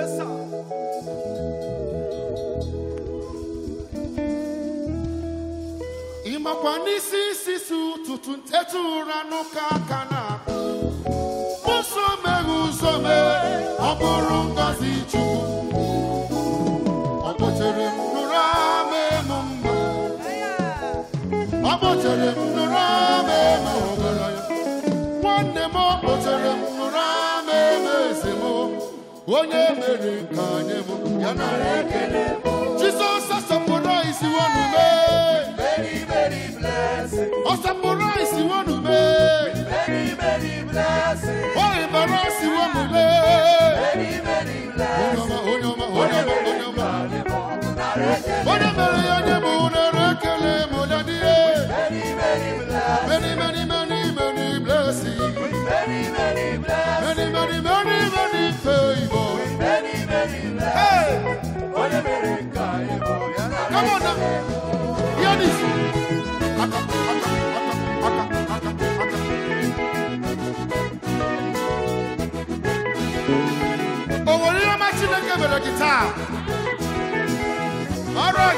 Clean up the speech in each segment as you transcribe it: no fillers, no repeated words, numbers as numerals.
Yes, sir. Imakwanisi sisu tutuntetu ranuka kana. Musome usome aburu ngazi chuku. Abochere mnurame mumma. Abochere mnurame mugala. One mo abochere mnurame mesemo. Onye mere kanyemo yana rekele. Jesus surprise you want me. Very, very blessed. Surprise you want me. Very, very blessed. Oh, embarrass you want me. Very, very blessed. Many, many, many, many blessings. Many, many blessed. Many, many, many, many favors. Many, many blessed. Hey! Come on now. Hear this. Oh, what are you matching the guitar? All right.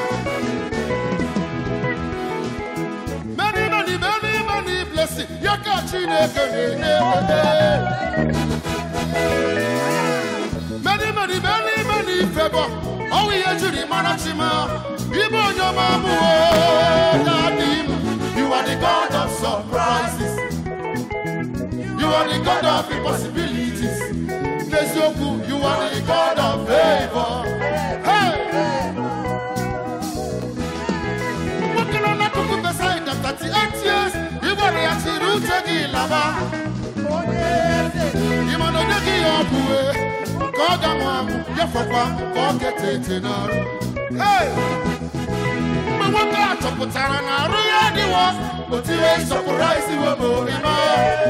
Many, many, many, many blessings. You're catching it. Many, many, many, many favor. Oh, we are to the Manachima. You are the God of surprises. You are the God of impossibilities. You are the God of favor. Hey! Working on that book beside the 38 years. You are the Achiruti Lava. You are the Yabu. Kogamam, Yafapam, forget it in our. Hey! But what got to put on a reality was, but you ain't surprised you were moving on.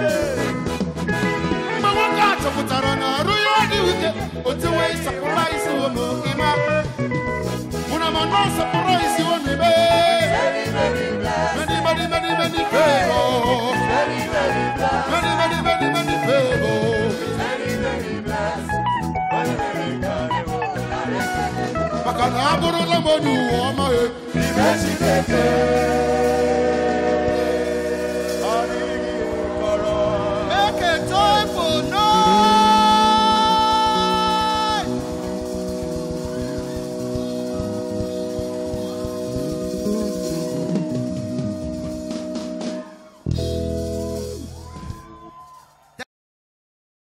But what got to put on a reality with it, but you ain't surprised you were moving on. When I'm not surprised you were moving. Many, many, many, many favors. Many, many, many, many favors. Bakana aburu la monu o ma e.